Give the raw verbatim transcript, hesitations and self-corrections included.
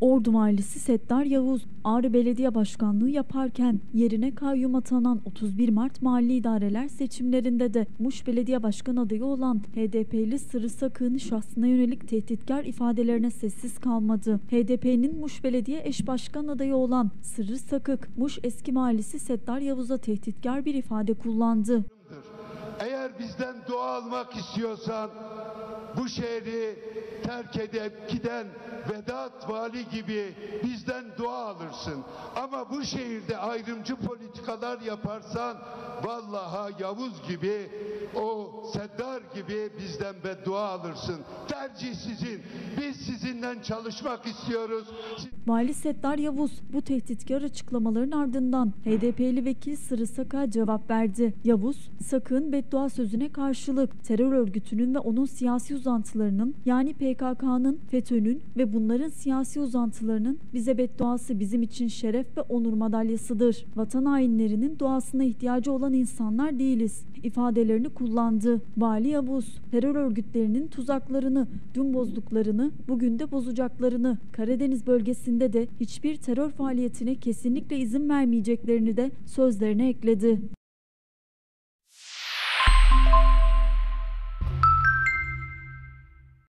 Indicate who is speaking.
Speaker 1: Ordu Valisi Settar Yavuz, Ağrı Belediye Başkanlığı yaparken yerine kayyum atanan otuz bir Mart Mahalli İdareler seçimlerinde de Muş Belediye Başkan adayı olan H D P'li Sırrı Sakık'ın şahsına yönelik tehditkar ifadelerine sessiz kalmadı. H D P'nin Muş Belediye Eş Başkan adayı olan Sırrı Sakık, Muş Eski Valisi Settar Yavuz'a tehditkar bir ifade kullandı.
Speaker 2: Eğer bizden dua almak istiyorsan bu şehri terk edip giden Vedat Vali gibi bizden dua alırsın. Ama bu şehirde ayrımcı politikalar yaparsan vallahi Yavuz gibi, o Seddar gibi bizden beddua alırsın. Tercih sizin. Biz sizinle çalışmak istiyoruz.
Speaker 1: Vali Settar Yavuz bu tehditkar açıklamaların ardından H D P'li vekil Sırrı Sakık'a cevap verdi. Yavuz, Sakık'ın beddua sözüne karşılık terör örgütünün ve onun siyasi uzantılarının, yani P K K'nın, FETÖ'nün ve bunların siyasi uzantılarının bize bedduası bizim için şeref ve onur madalyasıdır. Vatan hainlerinin duasına ihtiyacı olan insanlar değiliz ifadelerini kullandı. Vali Yavuz, terör örgütlerinin tuzaklarını, dün bozduklarını, bugün de bozacaklarını, Karadeniz bölgesinde de hiçbir terör faaliyetine kesinlikle izin vermeyeceklerini de sözlerine ekledi.